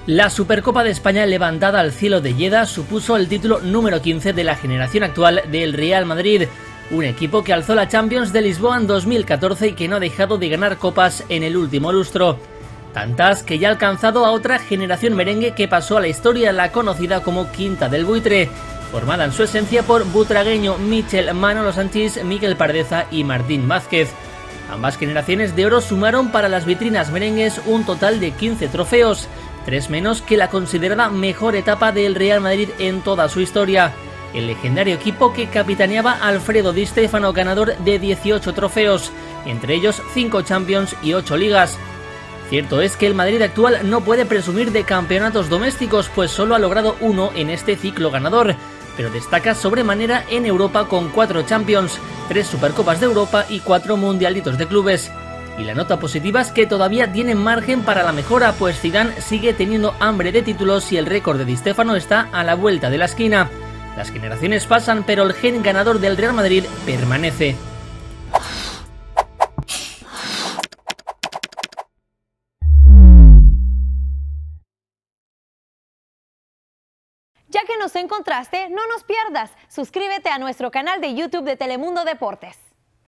La Supercopa de España levantada al cielo de Lleida supuso el título número 15 de la generación actual del Real Madrid, un equipo que alzó la Champions de Lisboa en 2014 y que no ha dejado de ganar copas en el último lustro. Tantas que ya ha alcanzado a otra generación merengue que pasó a la historia, la conocida como Quinta del Buitre, formada en su esencia por Butragueño, Michel, Manolo Sanchís, Miguel Pardeza y Martín Vázquez. Ambas generaciones de oro sumaron para las vitrinas merengues un total de 15 trofeos, 3 menos que la considerada mejor etapa del Real Madrid en toda su historia. El legendario equipo que capitaneaba Alfredo Di Stéfano, ganador de 18 trofeos, entre ellos 5 Champions y 8 Ligas. Cierto es que el Madrid actual no puede presumir de campeonatos domésticos, pues solo ha logrado uno en este ciclo ganador, pero destaca sobremanera en Europa con 4 Champions, 3 Supercopas de Europa y 4 Mundialitos de Clubes. Y la nota positiva es que todavía tiene margen para la mejora, pues Zidane sigue teniendo hambre de títulos y el récord de Di Stéfano está a la vuelta de la esquina. Las generaciones pasan, pero el gen ganador del Real Madrid permanece. Ya que nos encontraste, no nos pierdas. Suscríbete a nuestro canal de YouTube de Telemundo Deportes.